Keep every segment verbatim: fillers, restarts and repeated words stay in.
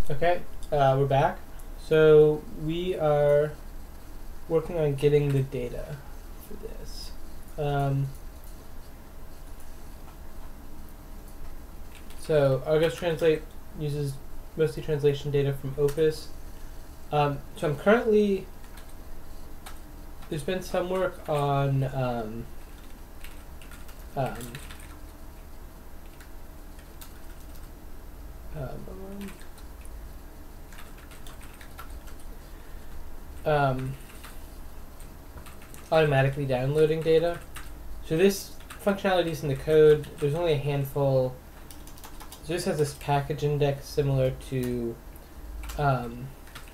Okay, uh, we're back. So we are working on getting the data for this. Um, so Argos Translate uses mostly translation data from Opus. Um, so I'm currently, there's been some work on um, um, um, um, automatically downloading data. So this functionality is in the code. There's only a handful. So this has this package index similar to um,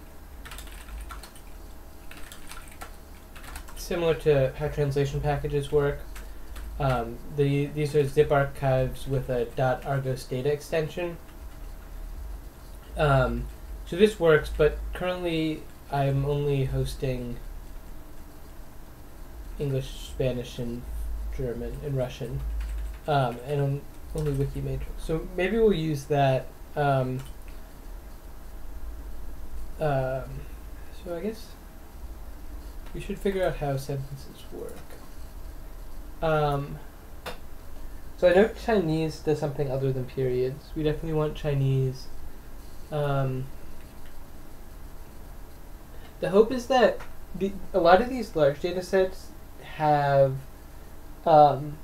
similar to how translation packages work. Um, the these are zip archives with a .argos data extension. Um, so this works, but currently I'm only hosting English, Spanish, and German and Russian, um, and on, only Wikimatrix. So maybe we'll use that. Um, um, so I guess we should figure out how sentences work. Um, so I know Chinese does something other than periods. We definitely want Chinese. Um, the hope is that the, a lot of these large data sets have um,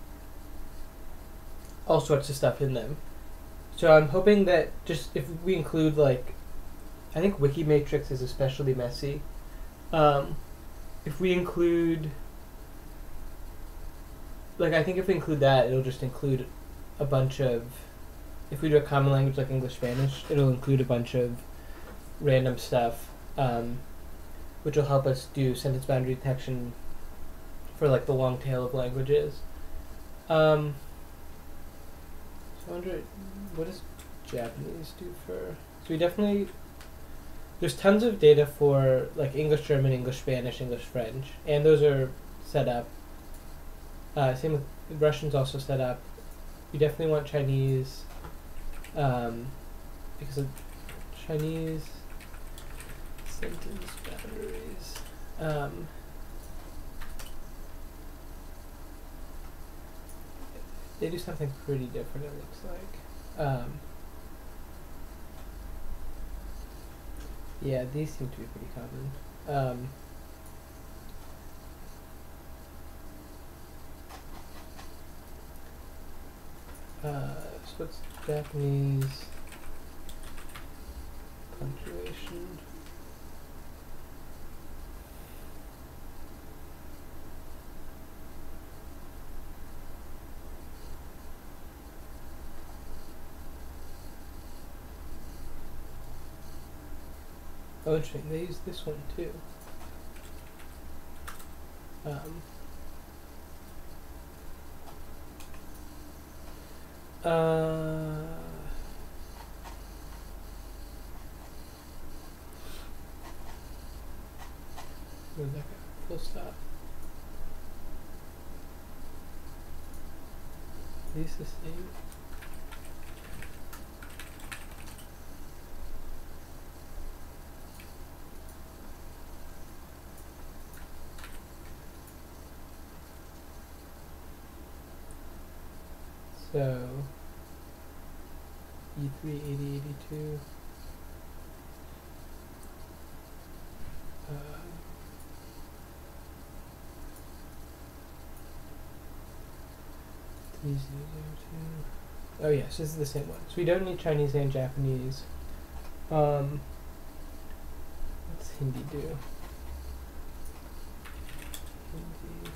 all sorts of stuff in them. So I'm hoping that just if we include, like, I think Wikimatrix is especially messy. Um, if we include, like, I think if we include that, it'll just include a bunch of, if we do a common language like English, Spanish, it'll include a bunch of random stuff, um, which will help us do sentence boundary detection for, like, the long tail of languages. Um, so I wonder, what does Japanese do for, so we definitely, there's tons of data for, like, English, German, English, Spanish, English, French, and those are set up. Uh, same with Russian's also set up. We definitely want Chinese, um, because of Chinese sentence boundaries. Um, they do something pretty different, it looks like. Um, yeah, these seem to be pretty common. Um, uh, so what's Japanese punctuation? Oh, interesting. They use this one too. Um, uh, where'd that go? Full stop. Are these the same? So, E three eighty eighty-two. Uh, three zero zero two. Oh yes, this is the same one. So we don't need Chinese and Japanese. Um, what's Hindi do? Hindi.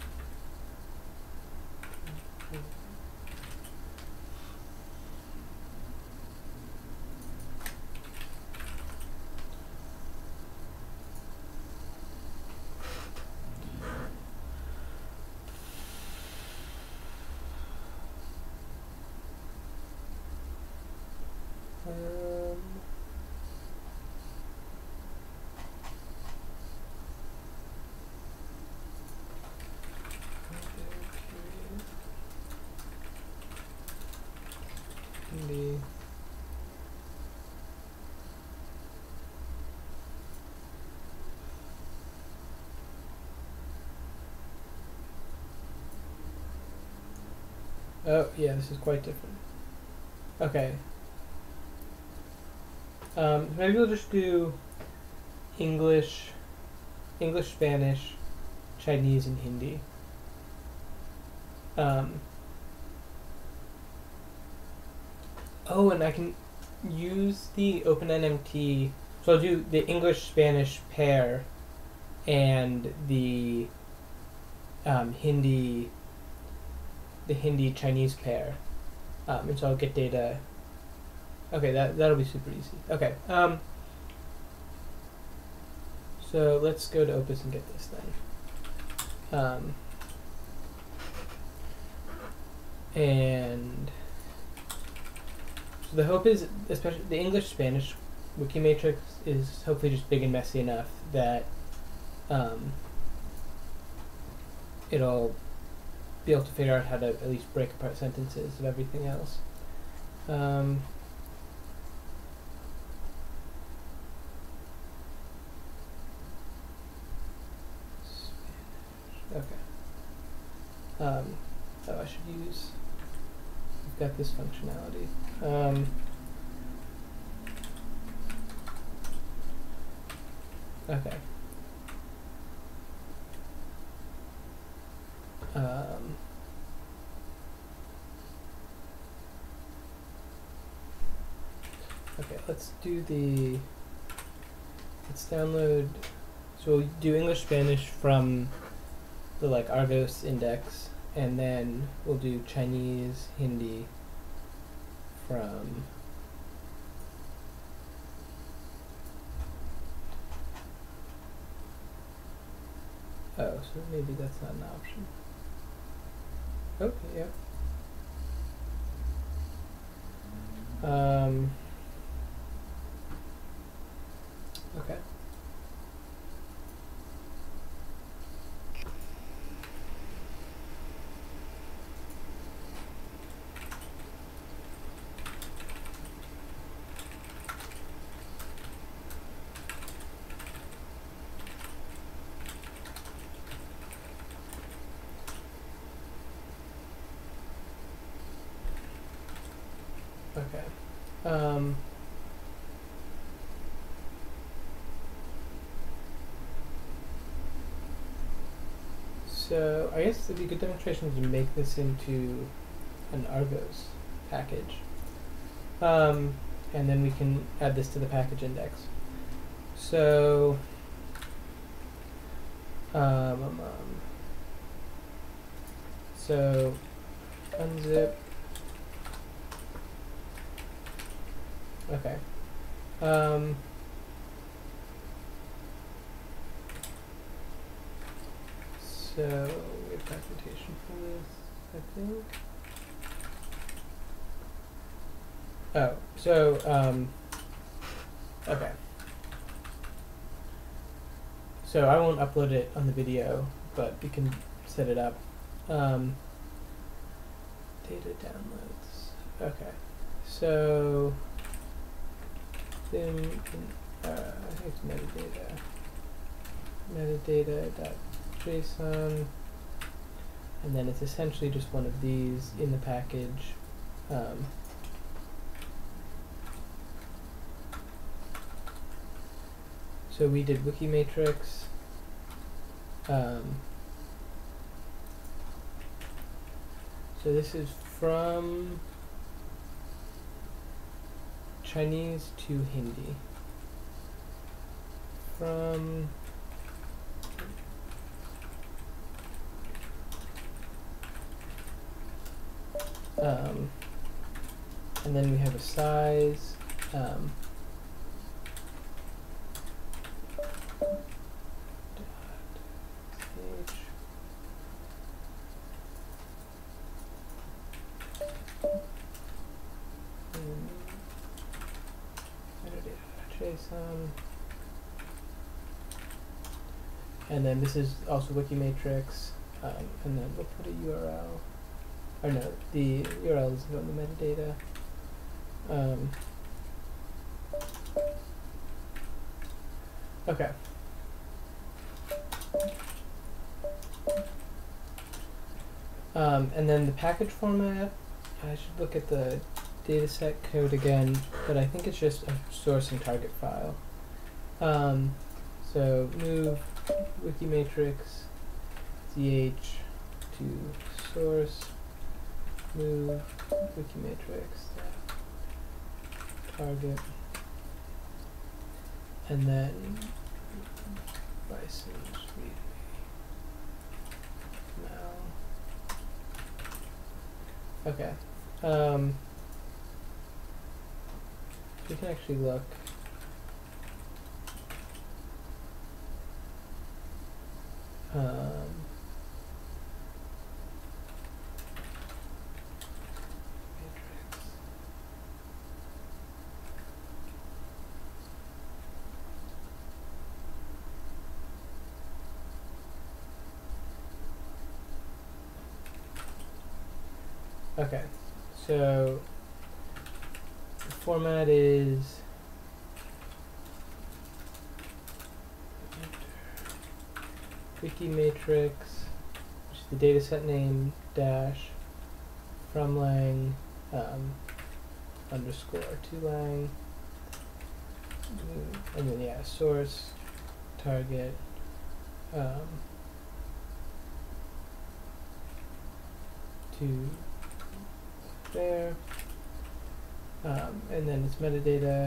Um, Oh, yeah, this is quite different. Okay. Um, maybe we'll just do English, English, Spanish, Chinese, and Hindi. Um, oh, and I can use the OpenNMT. So I'll do the English-Spanish pair and the um, Hindi, the Hindi-Chinese pair. Um, and so I'll get data. Okay, that, that'll be super easy. Okay. Um, so let's go to Opus and get this then. Um, and so the hope is, especially the English-Spanish Wikimatrix is hopefully just big and messy enough that um, it'll be able to figure out how to at least break apart sentences of everything else. Um, okay. Um, oh, I should use. I've got this functionality. Um, okay. Um, okay, let's do the. Let's download. So we'll do English Spanish from the like Argos index, and then we'll do Chinese Hindi from. Oh, so maybe that's not an option. Okay, yeah. Um, okay. Okay. Um, so I guess it'd be a good demonstration to make this into an Argos package. Um, and then we can add this to the package index. So, um, um, um, so unzip. Okay. Um, so we have documentation for this, I think. Oh, so um, okay. So I won't upload it on the video, but we can set it up. Um, data downloads. Okay. So then uh, I think it's metadata. Metadata.json. And then it's essentially just one of these in the package. Um, so we did Wikimatrix. Um, so this is from Chinese to Hindi. From um, and then we have a size. Um, JSON. And then this is also Wikimatrix, um, and then we'll put a U R L. Or no, the U R L is on the metadata. Um, okay. Um, and then the package format, I should look at the dataset code again, but I think it's just a source and target file. Um, so move Wikimatrix Z H to source, move Wikimatrix target, and then license read now. Okay. Um, we can actually look. Um, Okay, so the format is Wikimatrix, which is the dataset name, dash, from lang, um, underscore to lang, and then yeah, source, target, um, to there, um, and then it's metadata.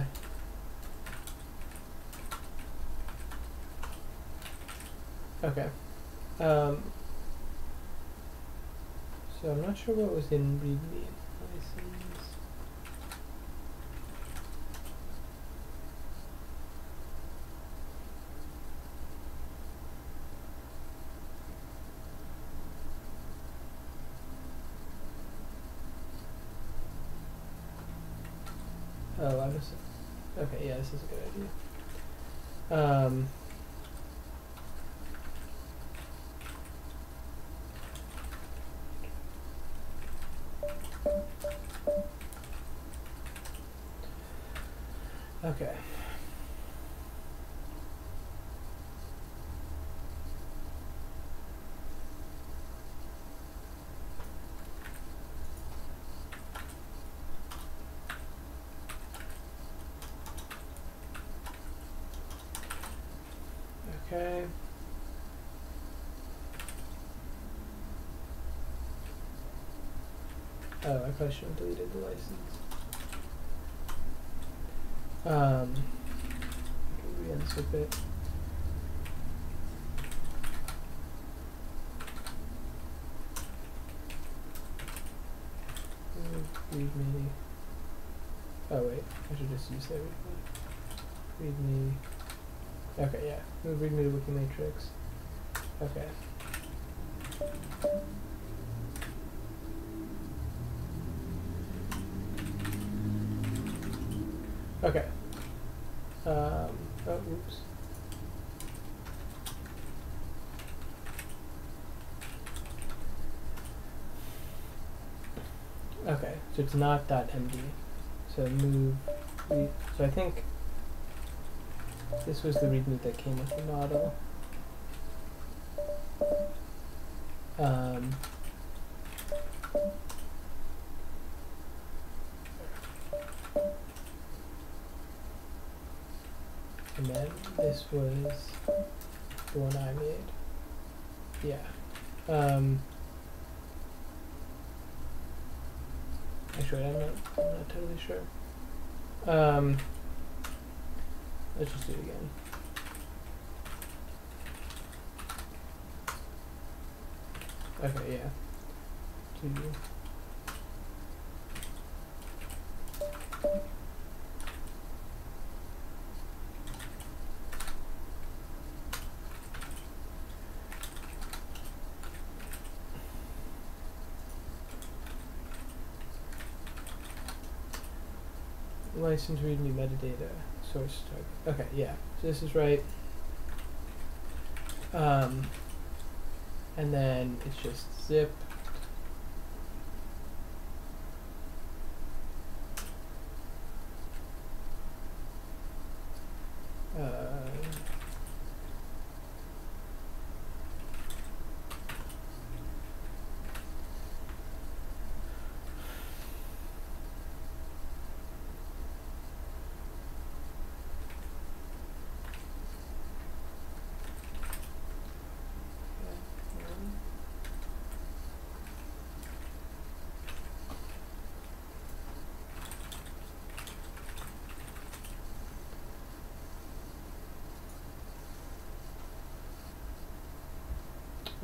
Okay. Um, so I'm not sure what was in README license. Oh, I was. Okay, yeah, this is a good idea. Um, okay. Okay. Oh, I probably should have deleted the license. Um, re-unzip it. README. Oh wait, I should just use that README. Okay, yeah. Move README to Wikimatrix. Okay. Okay. Um, oh, oops. Okay, so it's not .md. So move, read, so I think this was the README that came with the model. Um, and then this was the one I made. Yeah. Um, actually, I'm not, I'm not totally sure. Um, let's just do it again. Okay, yeah. Two. License README metadata source target. Okay, yeah. So this is right. Um, and then it's just zip. Uh,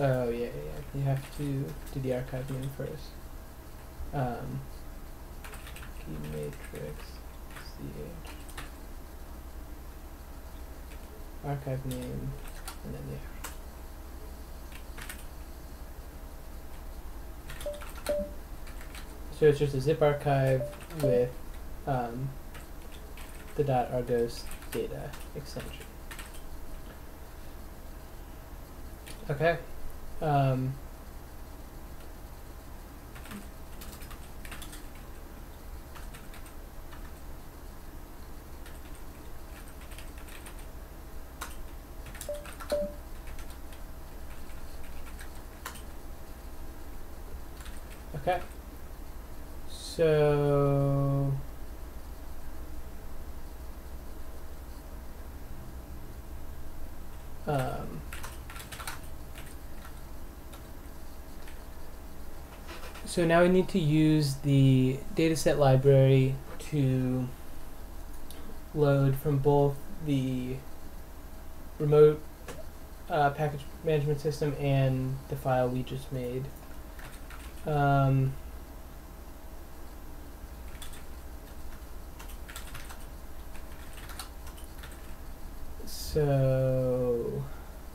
Oh yeah, yeah, yeah. You have to do the archive name first. Um, key matrix ch archive name, and then yeah. So it's just a zip archive with um, the .argos data extension. Okay. Um, okay. So um, so now we need to use the dataset library to load from both the remote uh, package management system and the file we just made. Um, so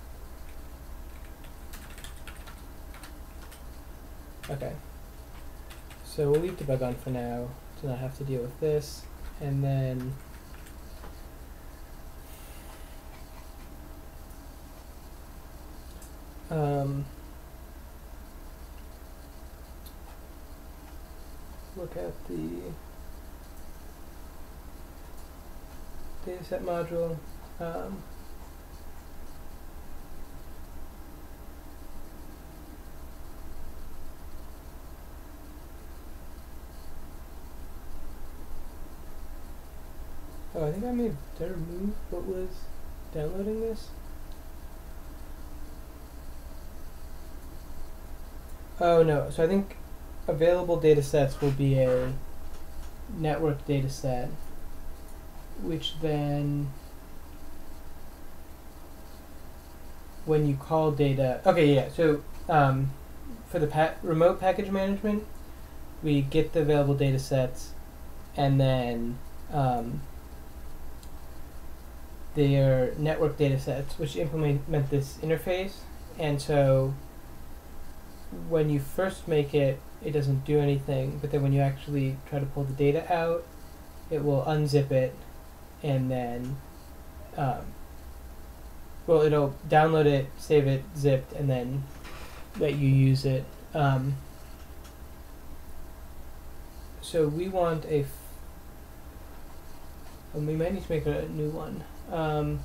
okay. So we'll leave debug on for now to not have to deal with this, and then um, look at the dataset module. Um, oh, I think I made, did I remove what was downloading this? Oh no, so I think available datasets will be a network dataset, which then when you call data, okay, yeah, so um, for the pa remote package management, we get the available datasets, and then um, they are network datasets, which implement this interface, and so when you first make it, it doesn't do anything, but then when you actually try to pull the data out, it will unzip it, and then um, well, it'll download it, save it, zipped, and then let you use it. Um, so we want a, f and we might need to make a new one. Um,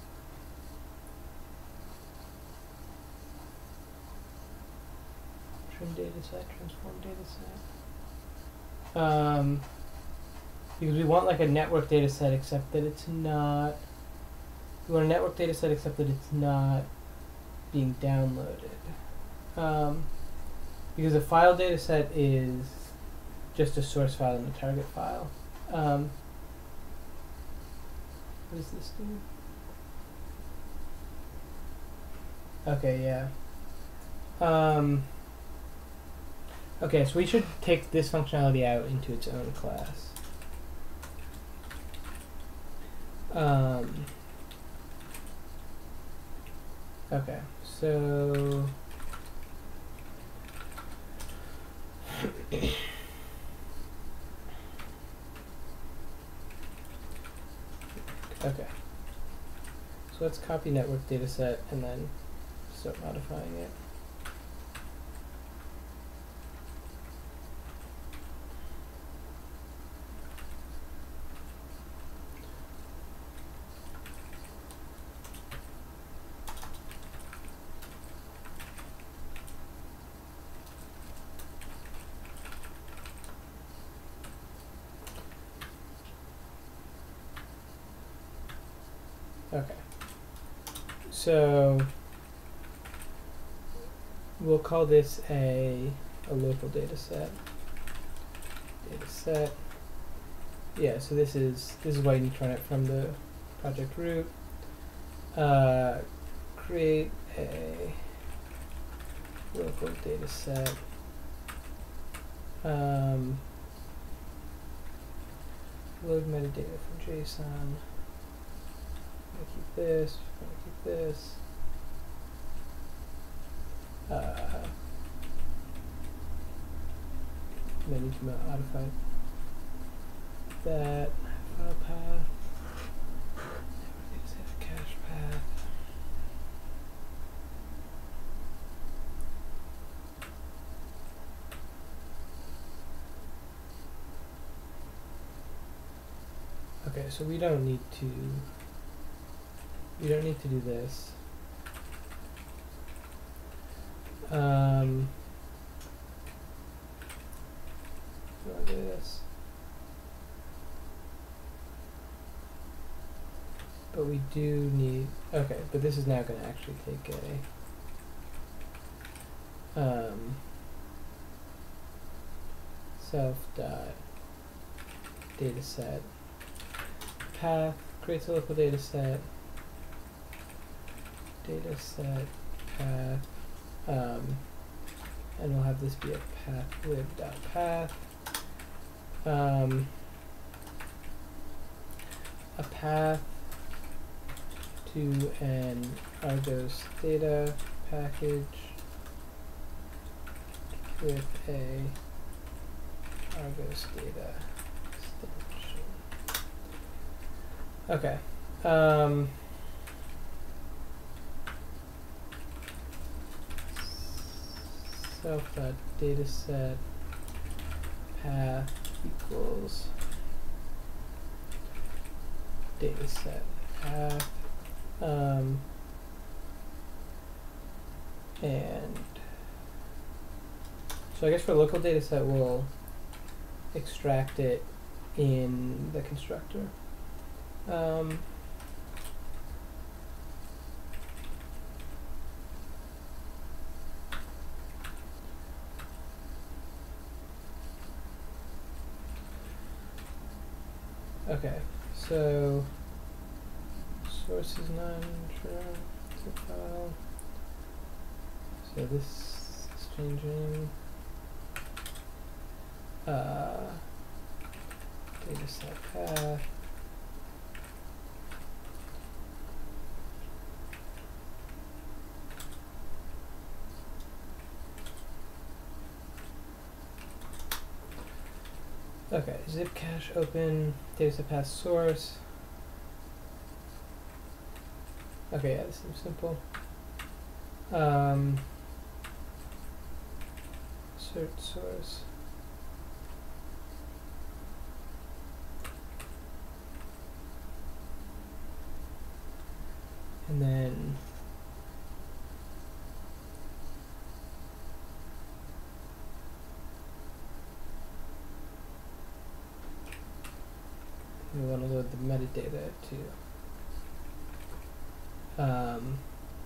trim dataset, transform dataset. Um, because we want like a network dataset, except that it's not. We want a network dataset, except that it's not being downloaded. Um, because a file dataset is just a source file and a target file. Um, what does this do? Okay, yeah. Um, okay, so we should take this functionality out into its own class. Um, okay, so okay, so let's copy network dataset and then start modifying it. Okay, so we'll call this a, a local data set. Data set. Yeah, so this is this is why you need to run it from the project root. Uh, create a local data set. Um, load metadata from JSON. I'm gonna keep this. I'm gonna keep this. Uh, then need to modify that file path. Just have a cache path. Okay, so we don't need to. We don't need to do this. Um, I'll do this. But we do need, okay, but this is now going to actually take a um, self dot data set path, creates a local data set, data set path, um, and we'll have this be a path lib dot path, um, a path to an Argos data package with a Argos data extension. Okay. Um, self dot data set path equals data set path. Um, and so I guess for local data set we'll extract it in the constructor. Um, okay, so source is non-true file. So this is changing. Uh, data set path. Okay, zip cache open, data set path source. Okay, yeah, this seems simple. Um, cert source. And then we want to load the metadata too. Um,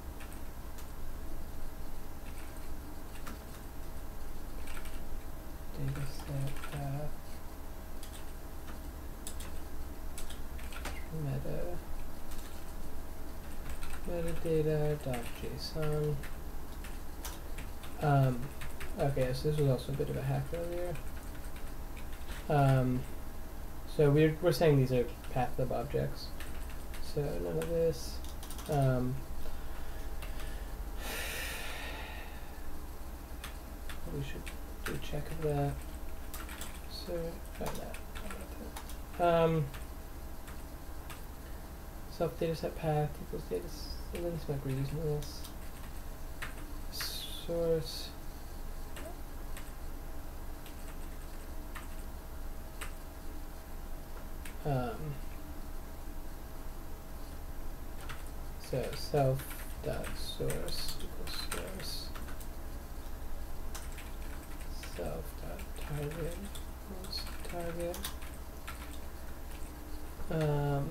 data set path meta metadata dot json. Um, okay, so this was also a bit of a hack earlier. Um, so we're we're saying these are pathlib objects. So none of this. Um, we should do a check of that. So, oh, no, um, self data set path equals data. And then this might be using this source. Um, so self dot source equals source. Self dot target equals target. Um,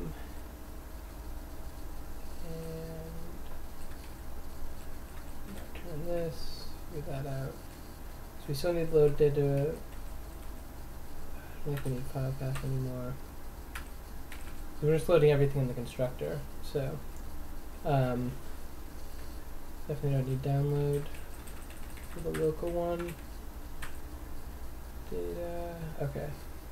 and return this, get that out. So we still need load data. I don't think we need file path anymore. We're just loading everything in the constructor, so um, definitely don't need download. for the local one. Data, okay.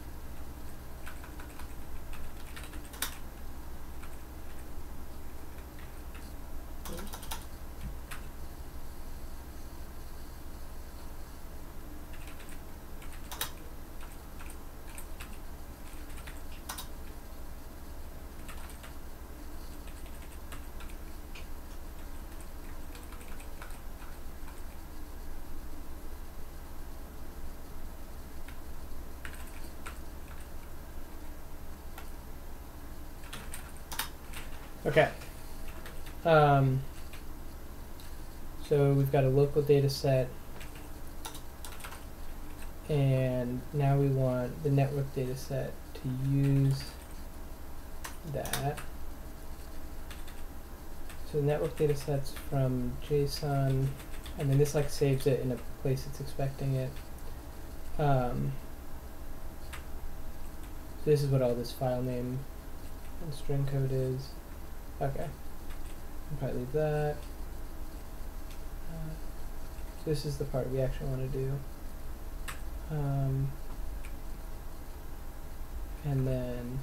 Okay. Um, so we've got a local data set, and now we want the network data set to use that. So the network data set's from JSON, and then this like saves it in a place it's expecting it. Um, so this is what all this file name and string code is. Okay, I'll probably leave that. Uh, so this is the part we actually want to do. Um, and then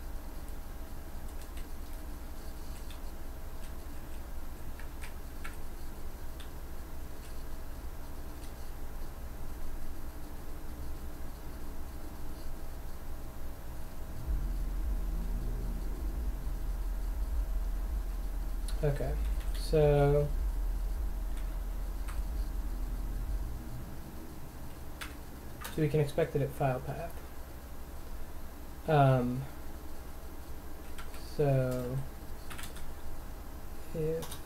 okay, so so we can expect it at file path. Um, so if so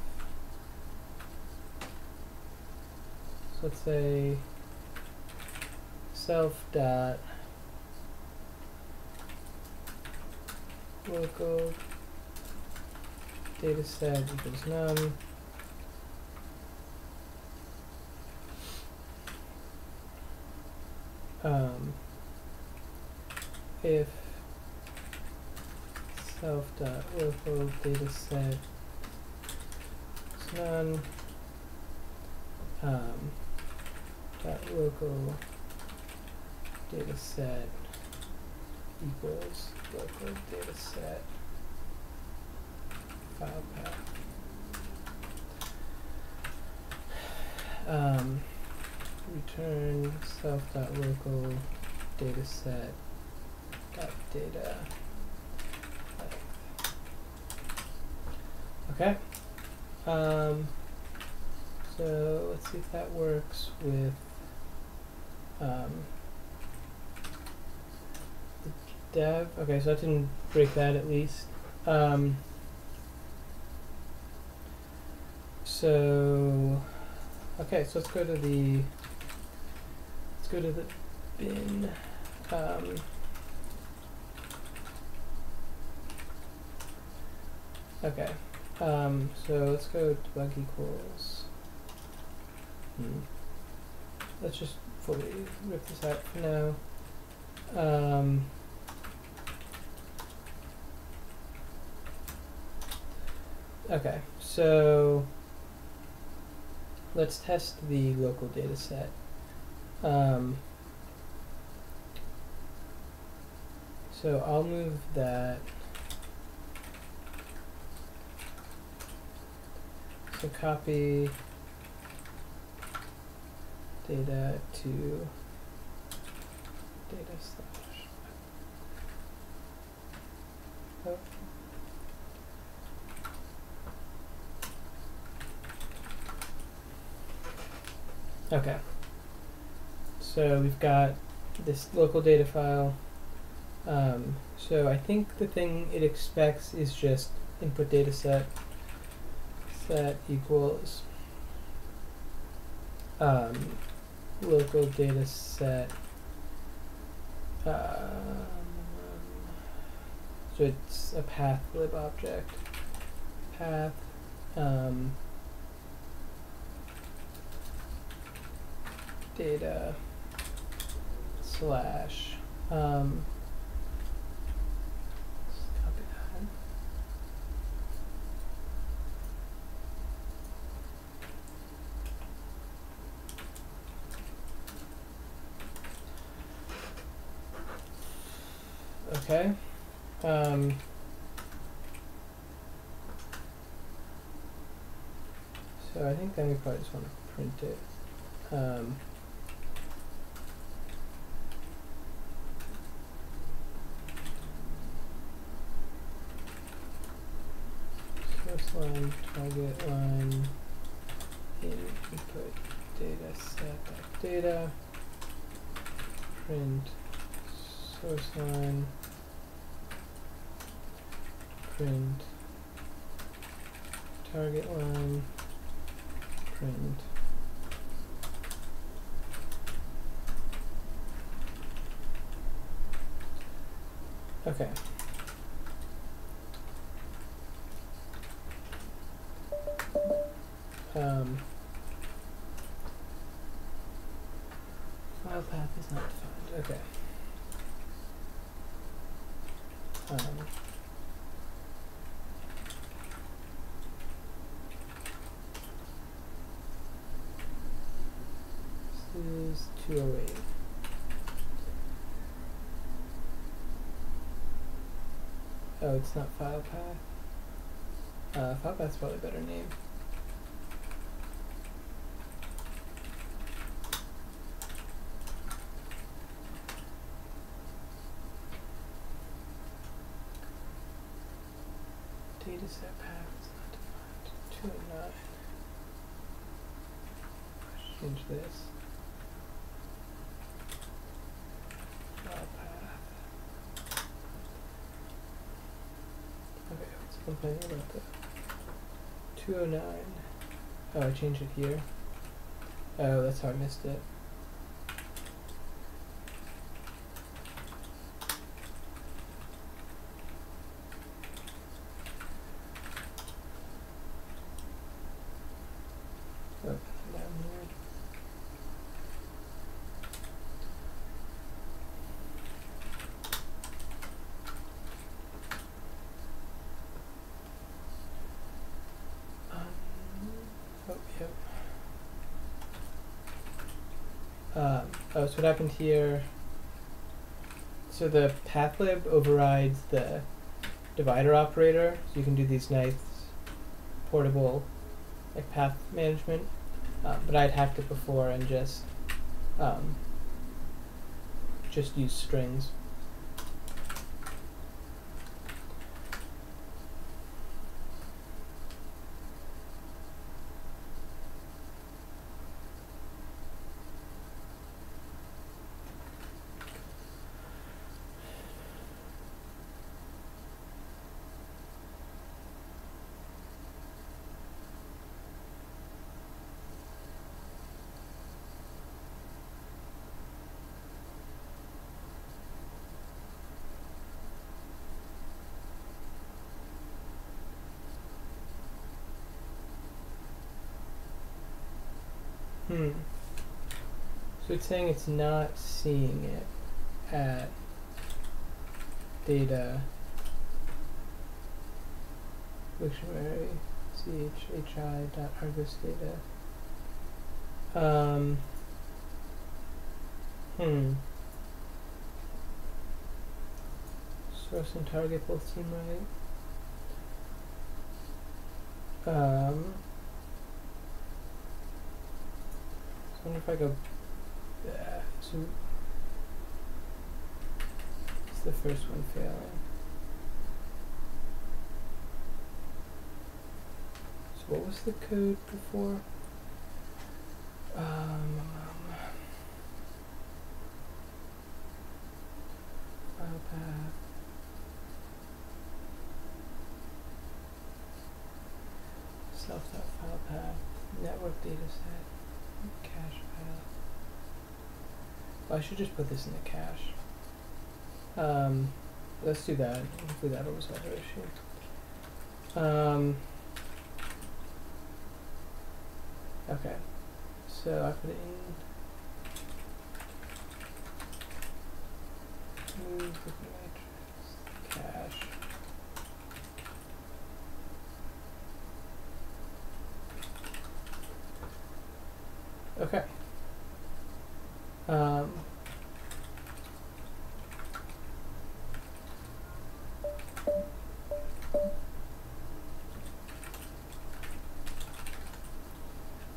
let's say self dot local data set equals none. Um, if self dot local data set is none, um, dot local data set equals local data set file path. Um, return self dot local data set dot data. Okay. Um, so let's see if that works with um, the dev. Okay, so that didn't break that at least. Um, so okay, so let's go to the let's go to the bin. Um, okay. Um, so let's go debug equals. Hmm. Let's just fully rip this out for now. Um, okay, so let's test the local data set. Um, so I'll move that. So copy data to data slash. Oh. Okay. So we've got this local data file. Um, so I think the thing it expects is just input data set. Set equals um, local data set. Um, so it's a path lib object. Path. Um, data slash. Um, copy that. Okay. Um, so I think then we probably just want to print it. Um, source line, target line, input data set dot data, print source line, print target line, print okay. Um, file path is not defined. Okay. Um, this is two oh eight. Oh, it's not file path. Uh, file path's probably a better name. Dataset path is not defined. two oh nine. Change this. File path. Okay, what's complaining about that? two oh nine. Oh, I changed it here. Oh, that's how I missed it. Oh, down here. Um, oh, yep. Um, oh, so what happened here? So the pathlib overrides the divider operator, so you can do these nice portable like path management. Um, but I'd hacked it before and just um, just use strings. Hmm. So it's saying it's not seeing it at data dictionary chhi dot argos data. Um, hmm. Source and target both seem right. Um, I wonder if I go back to. It's the first one failing. So what was the code before? Um, um file path. Self.file path. Network data set. Cache path. Well, I should just put this in the cache. Um, let's do that. Hopefully that'll resolve our issue. Um, okay. So I put it in. Move with matrix. Cache. Okay. Um,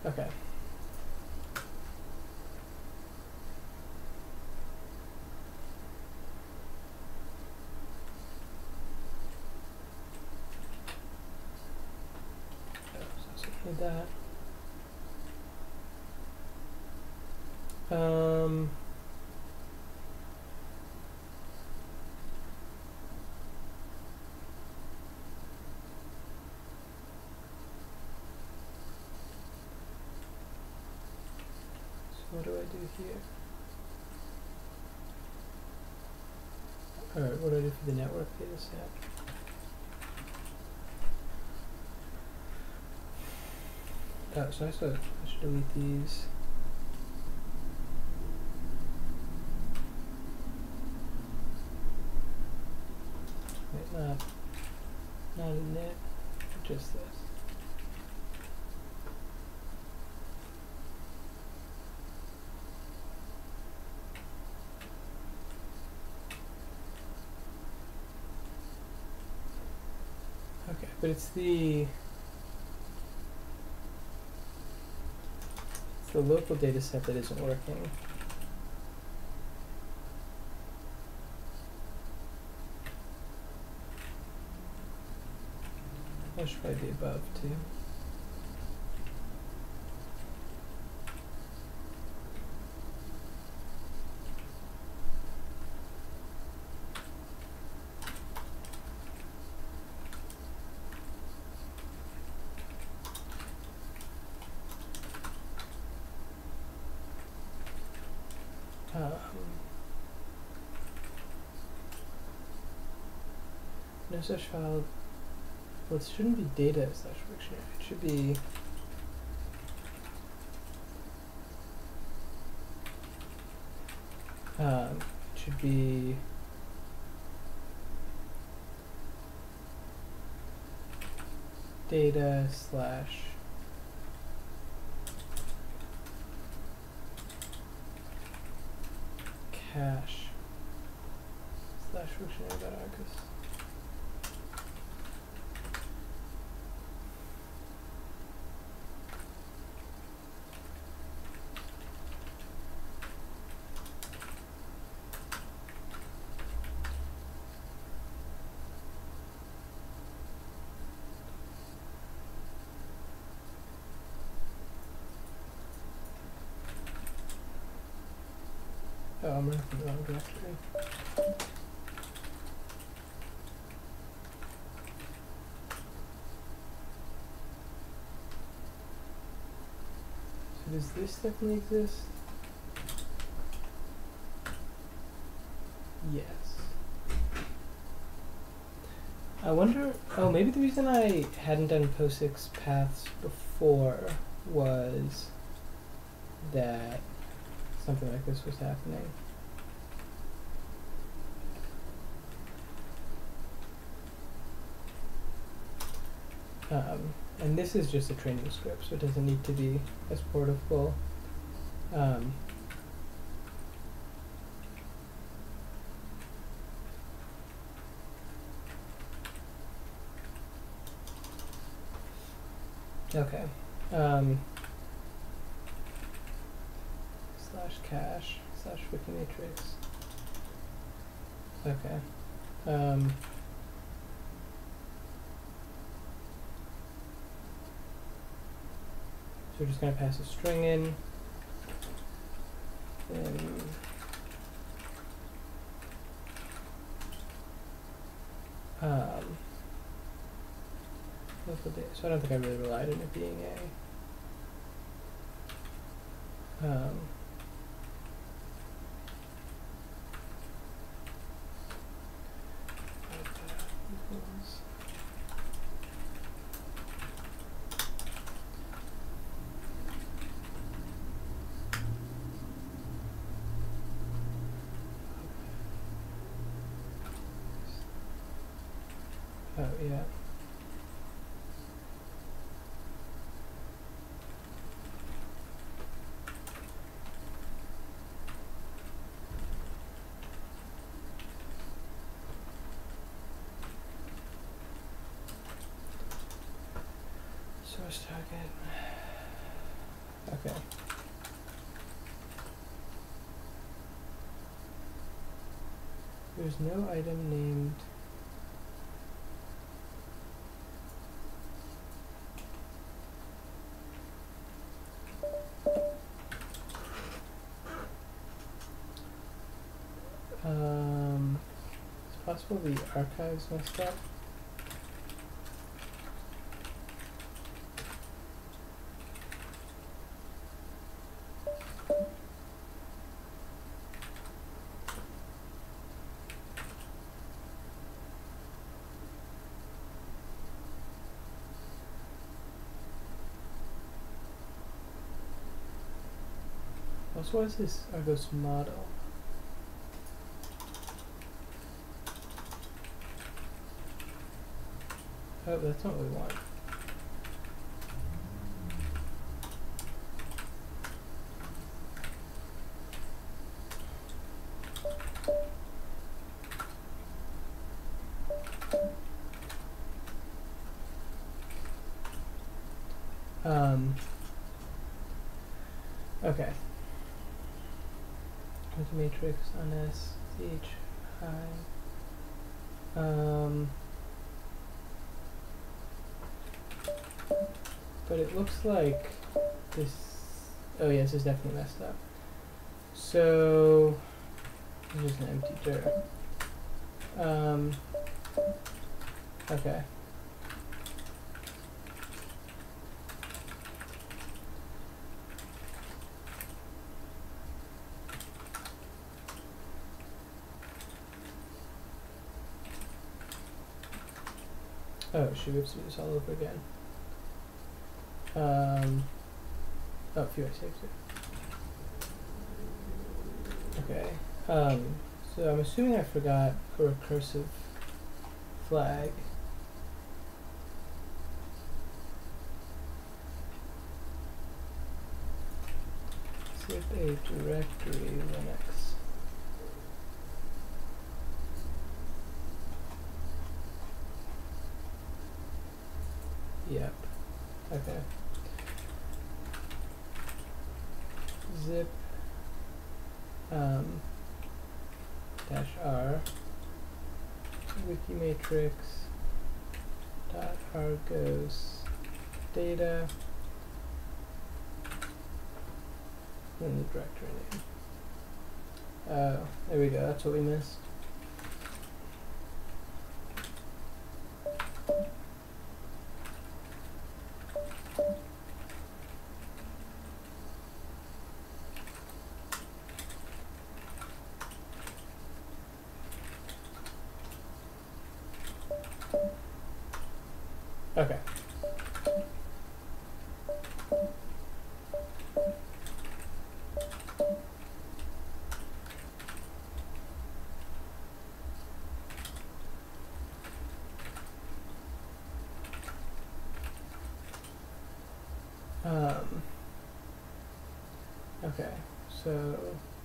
Okay. Need that. Um, so what do I do here? Alright, what do I do for the network data set? Oh, so I should, I should delete these. Wait, not, not a net, just this. Okay, but it's the it's the local data set that isn't working. That should probably be above too. Um, no such file. Well, it shouldn't be data slash Wiktionary. It should be um, it should be data slash cache slash Wiktionary.argus. Oh, I'm running from the wrong directory. So does this definitely exist? Yes. I wonder, oh, maybe the reason I hadn't done POSIX paths before was that something like this was happening. Um, and this is just a training script, so it doesn't need to be as portable. Um, okay. Um, slash cache slash Wikimatrix. Okay. Um, so we're just going to pass a string in. Then um, local data. So I don't think I really relied on it being a um, oh yeah. Source target. Okay. There's no item named. Um, it's possible the archive's messed up. Also, what is this Argos model? Oh, that's not what we want. Um, okay. Matrix on S, C H, I. Um, but it looks like this. Oh, yeah, this is definitely messed up. So, it's just an empty dir. Um, okay. Oh, shoot, we have to do this all over again. Um, oh, few I saved it. Okay. Um, so I'm assuming I forgot a recursive flag. Zip a directory Linux. Yep. Okay. Zip um, dash r wikimatrix dot argos data and the directory name. Oh, there we go. That's what we missed. Okay. Um, okay, so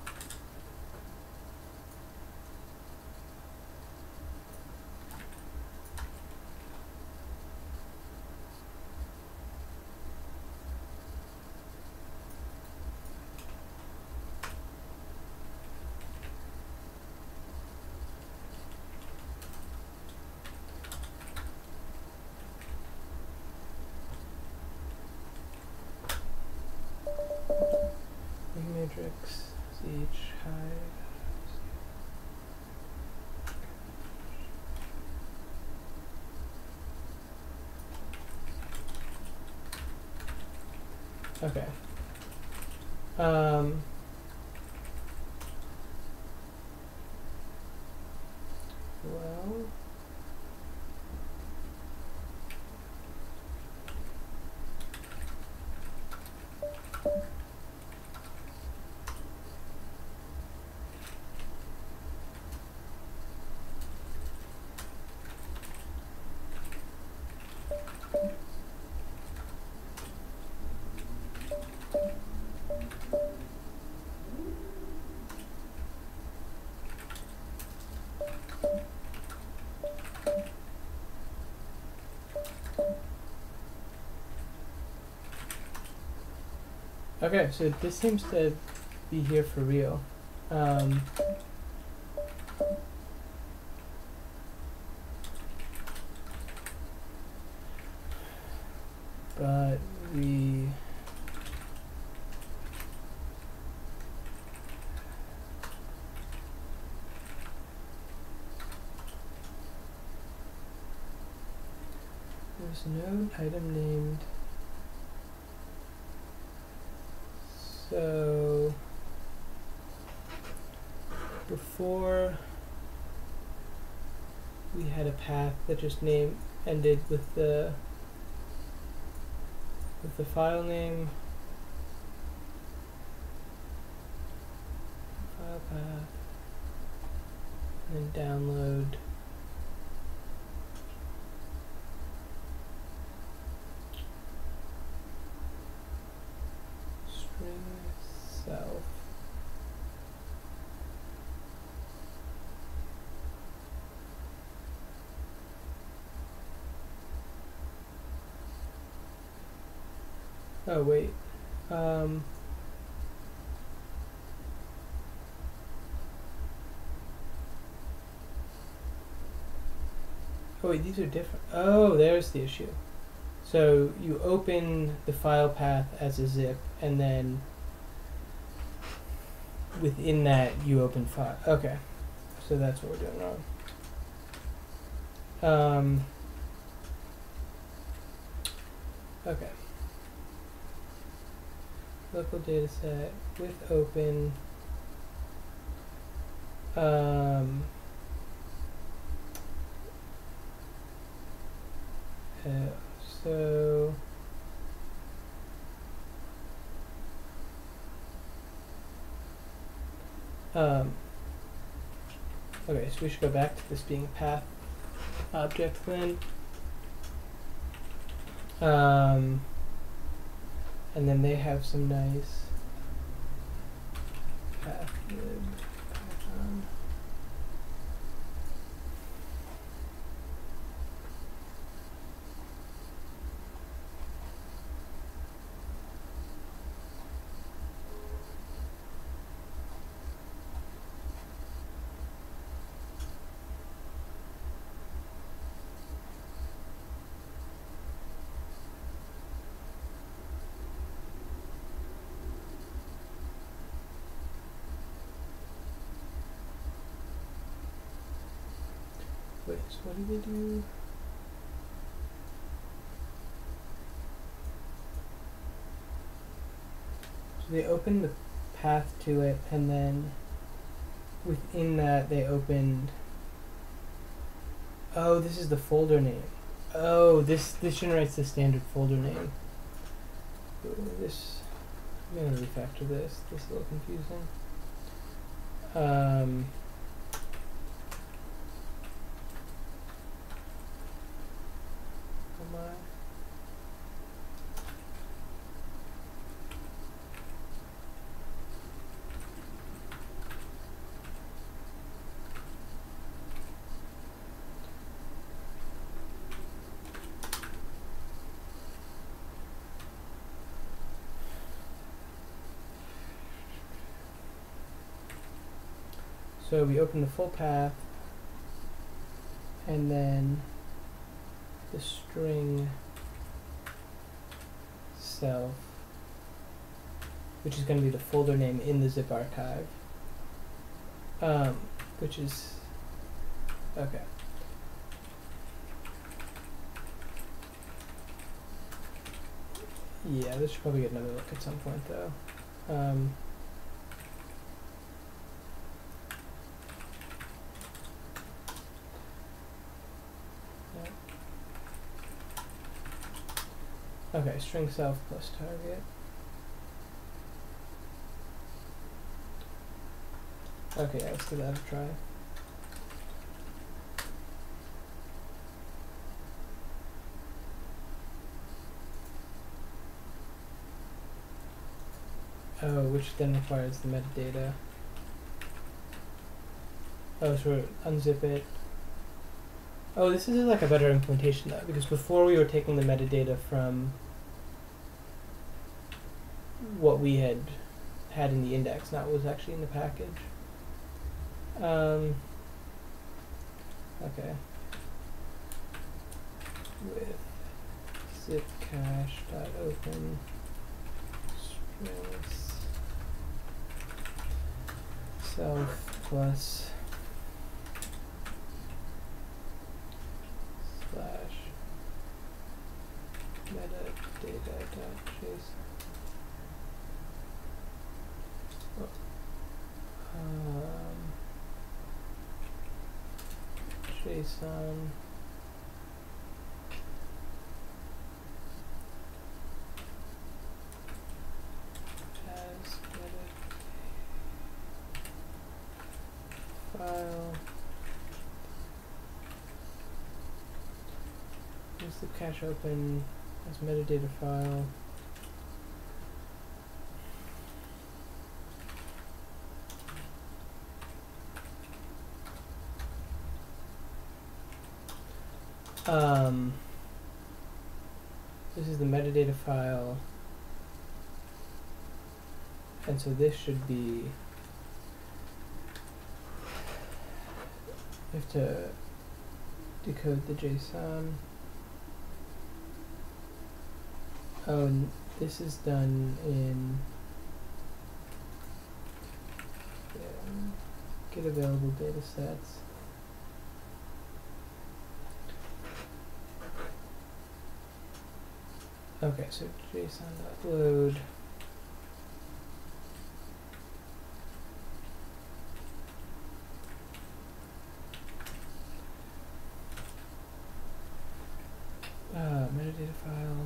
matrix ch hide. Okay. Um, well, Okay, so this seems to be here for real. Um, but we there's no item named. So before we had a path that just name ended with the with the file name, file path, and then download. String self. Oh wait, um, oh wait, these are different. Oh, there's the issue. So you open the file path as a zip, and then within that you open file. Okay, so that's what we're doing wrong. Um, okay. Local data set with open. Um, uh, so um, okay, so we should go back to this being path object then. Um, and then they have some nice path lib Python. Wait, so what do they do? So they open the path to it, and then within that they opened. Oh, this is the folder name. Oh, this this generates the standard folder name. Ooh, this I'm gonna refactor this. This is a little confusing. Um. Come on. So we open the full path, and then the string self, which is going to be the folder name in the zip archive, um, which is, okay. Yeah, this should probably get another look at some point though. Um, Okay, string self plus target. Okay, yeah, let's give that a try. Oh, which then requires the metadata. Oh, so we're unzip it. Oh, this is like a better implementation though, because before we were taking the metadata from what we had had in the index, not what was actually in the package. Um, okay. With zip cache dot open strings self plus slash metadata.json. Um, JSON as metadata file. Use the cache open as metadata file. Um, this is the metadata file, and so this should be, we have to decode the JSON. Oh, and this is done in yeah, get available data sets. Okay, so JSON.load. Uh, metadata file.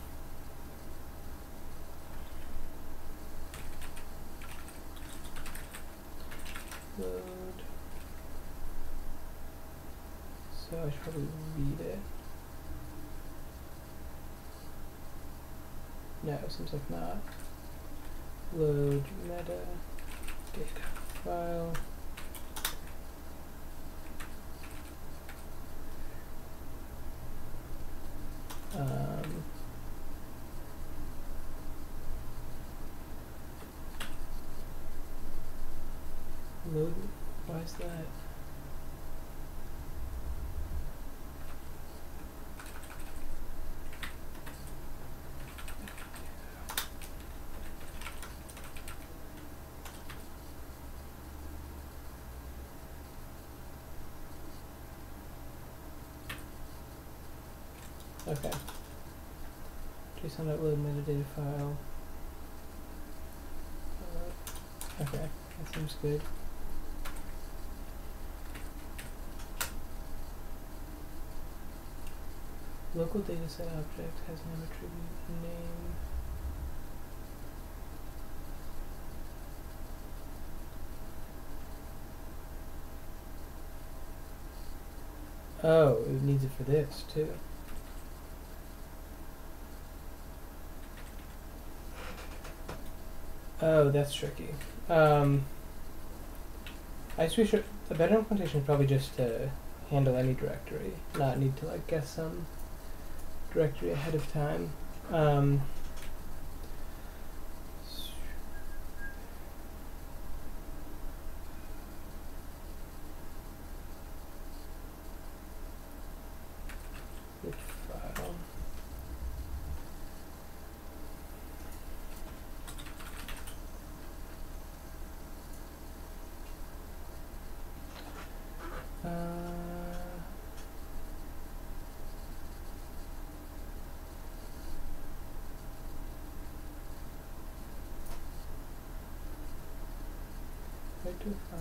Load. So I should probably read it. No, it seems like not. Load meta data file. Um, load. Why is that? Okay. JSON.load metadata file. Uh, okay, that seems good. Local dataset object has an attribute name. Oh, it needs it for this too. Oh, that's tricky. Um, I guess we should, a better implementation is probably just to handle any directory, not need to like guess some directory ahead of time. Um, zip file. Uh, write to file.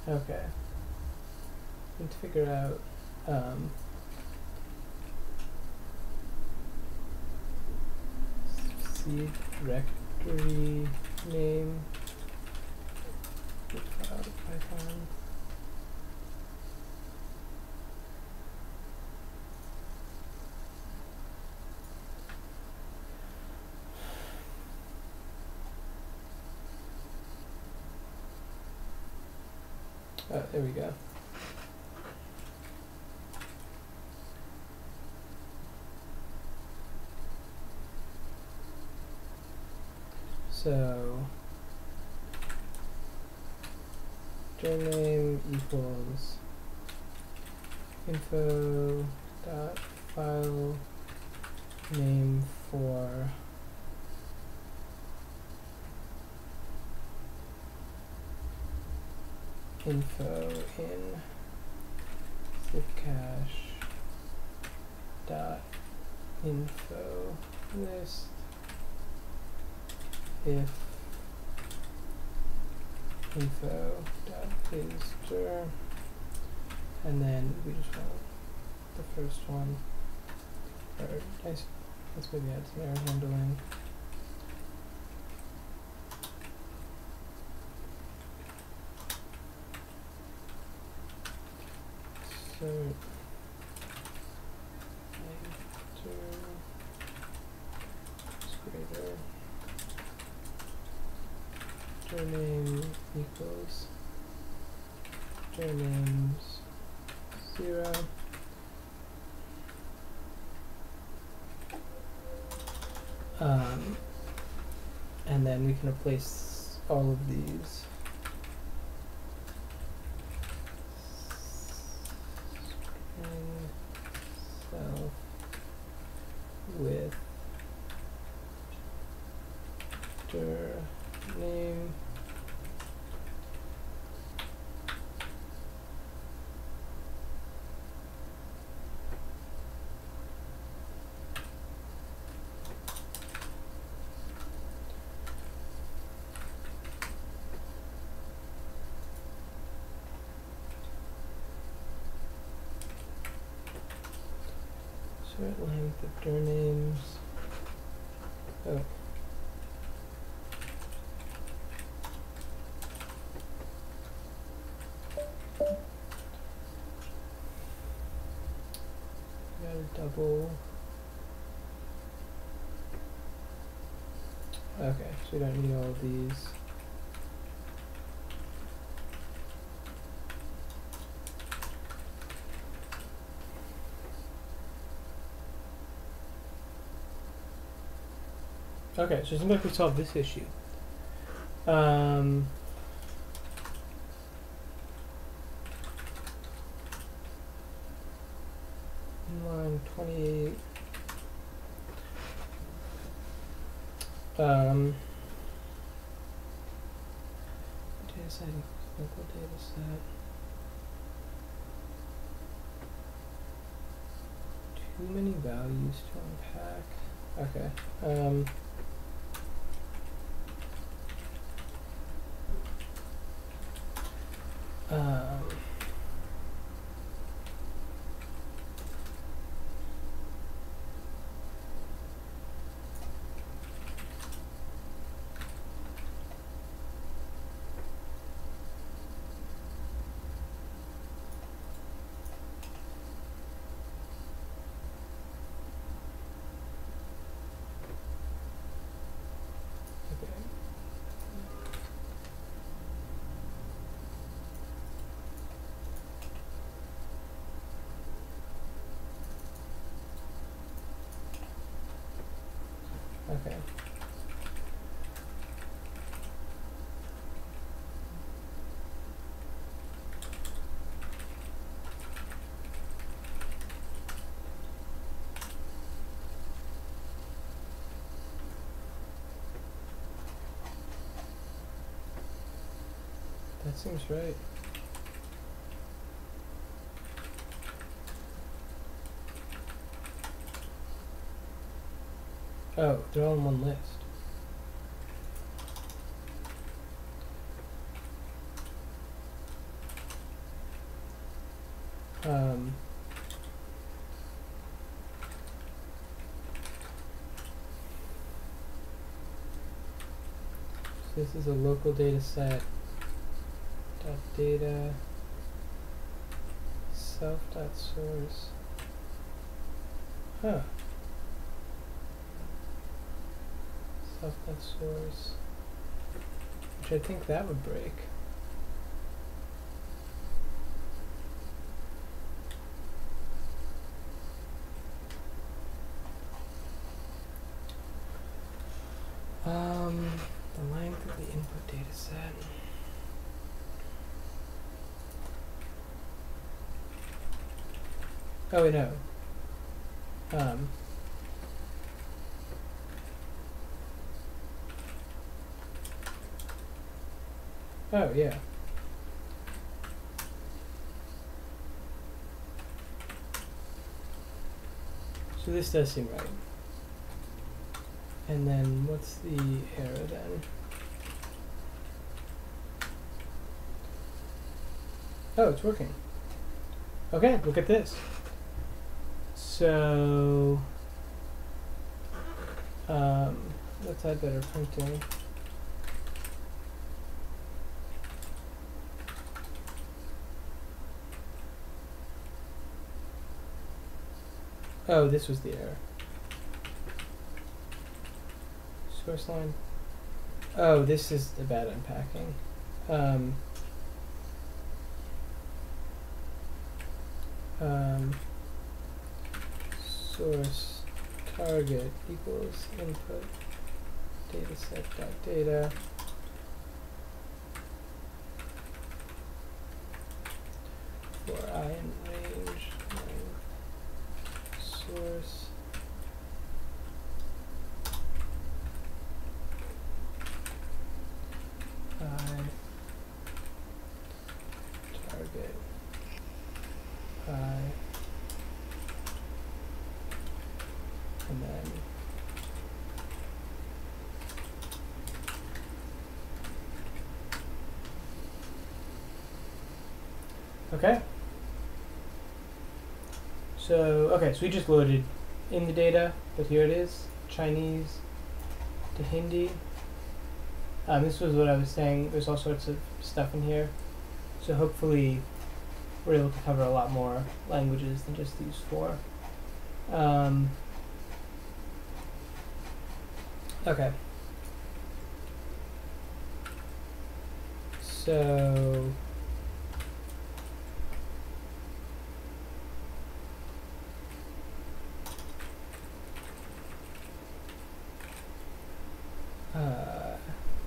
Okay. Need to figure out um, seed directory name without Python. Oh, there we go. So dir name equals info dot file name for info in zipcache dot info list if info dot is dir, and then we just want the first one, or nice, let's maybe add some error handling. So greater dir name equals dir names zero. Um, and then we can replace all of these string self with dir name short length of dir names. Oh. Double. Okay, so we don't need all of these. Okay, so it seems like we solved this issue. Um, line twenty-eight. Um, data set equals local data set. Too many values to unpack. Okay. Um, um, okay. That seems right. Oh, they're all in one list. Um, so this is a local data set. Dot data. Self dot source. Huh. Self dot source. Which I think that would break. Um, the length of the input data set. Oh, wait, no. Um, oh, yeah. So this does seem right. And then what's the error then? Oh, it's working. Okay, look at this. So, um, let's add better printing. Oh, this was the error. Source line. Oh, this is the bad unpacking. Um, um, source target equals input dataset dot data for I in range length source I target I and then okay. So okay, so we just loaded in the data, but here it is, Chinese to Hindi. Um, this was what I was saying. There's all sorts of stuff in here, so hopefully we're able to cover a lot more languages than just these four. Um, okay. So uh,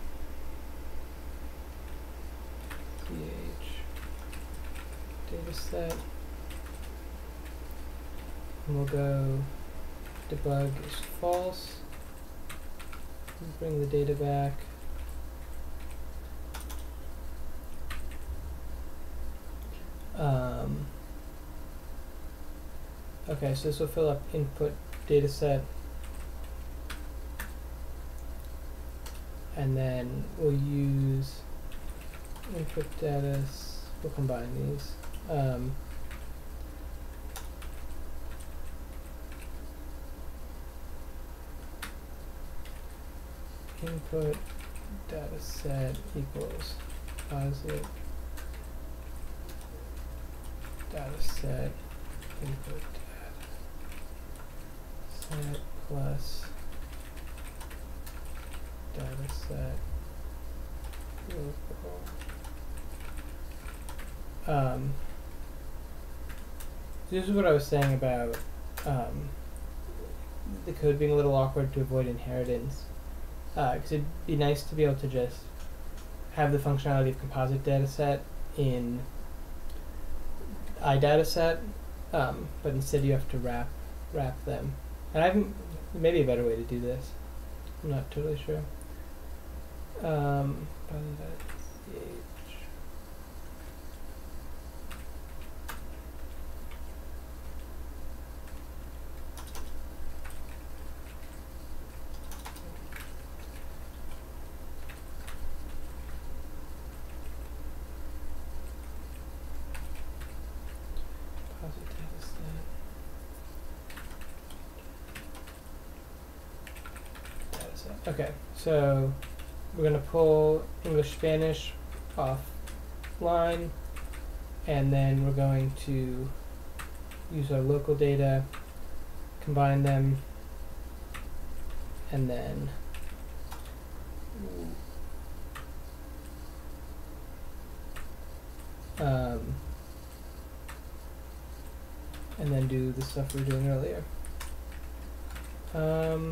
ph dataset, and we'll go debug is false. Bring the data back. Um, okay, so this will fill up input dataset, and then we'll use input data. We'll combine these. Um, input data set equals posit data set input data set plus data set local. Um, this is what I was saying about um, the code being a little awkward to avoid inheritance. Because uh, it'd be nice to be able to just have the functionality of composite dataset in iDataset, um, but instead you have to wrap wrap them. And I haven't, maybe a better way to do this. I'm not totally sure. Um, Okay, so we're going to pull English Spanish offline, and then we're going to use our local data, combine them, and then um, and then do the stuff we were doing earlier. Um,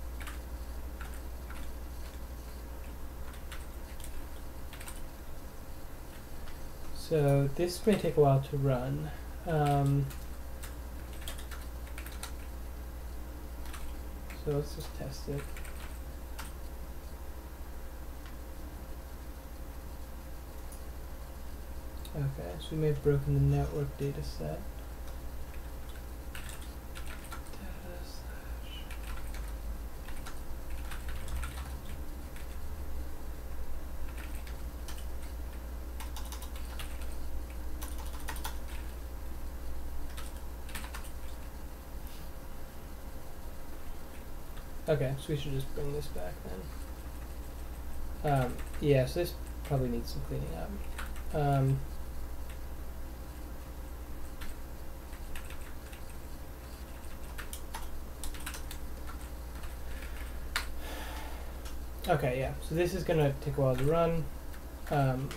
so this may take a while to run. Um, so let's just test it. Okay, so we may have broken the network data set. Data slash. Okay, so we should just bring this back then. Um, yeah, so this probably needs some cleaning up. Um, Okay, yeah, so this is going to take a while to run. Um,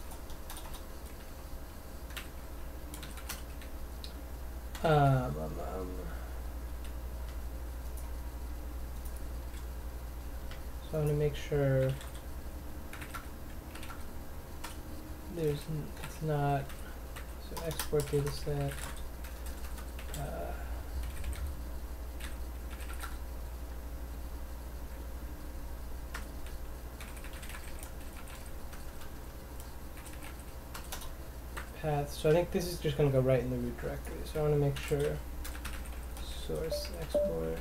um, um, um, so I want to make sure there's n it's not, so export data set. Uh, paths. So I think this is just going to go right in the root directory. So I want to make sure source export.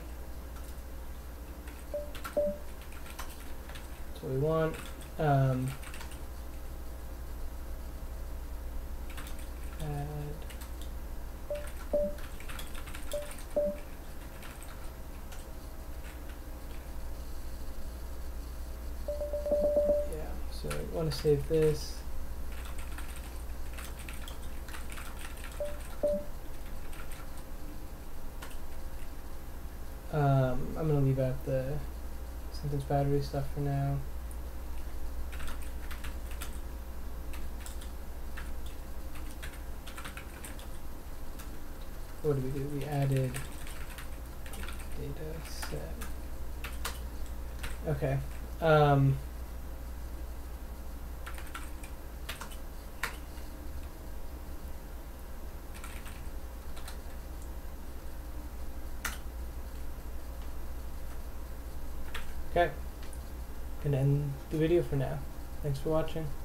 That's what we want. Um, add. Yeah. So I want to save this. Um, I'm going to leave out the sentence battery stuff for now. What did we do? We added data set. Okay. Um, Okay, gonna end the video for now. Thanks for watching.